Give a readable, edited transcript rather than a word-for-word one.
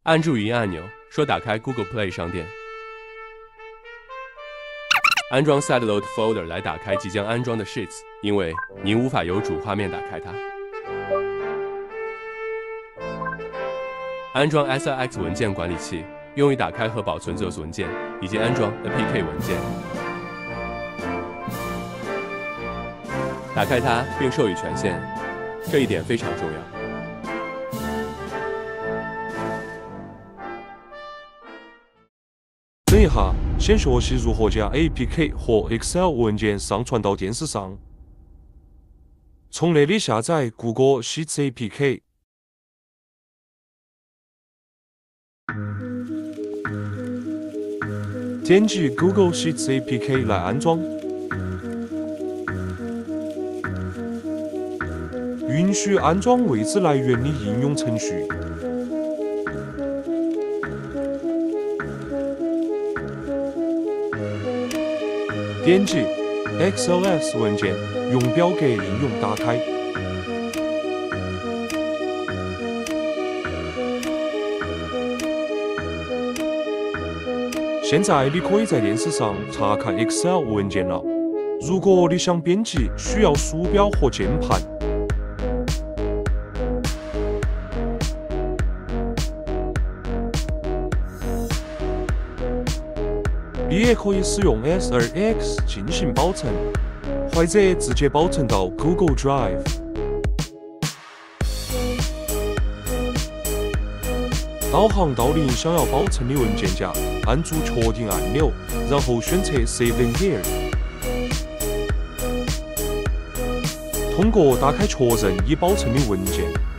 按住语音按钮，说打开 Google Play 商店。安装 Sideload Folder 来打开即将安装的 Sheets， 因为您无法由主画面打开它。安装 SIX 文件管理器，用于打开和保存 ZOS 文件，以及安装 APK 文件。打开它并授予权限，这一点非常重要。 等一下，先学习如何将 APK 和 Excel 文件上传到电视上。从那里下载 Google Sheets APK。点击 Google Sheets APK 来安装。允许安装位置来源的应用程序。 点击 XLS 文件，用表格应用打开。现在你可以在电视上查看 Excel 文件了。如果你想编辑，需要鼠标和键盘。你也可以使用 SRX 进行保存，或者直接保存到 Google Drive。导航到您想要保存的文件夹，按住确定按钮，然后选择 Save in Here。通过打开确认已保存的文件。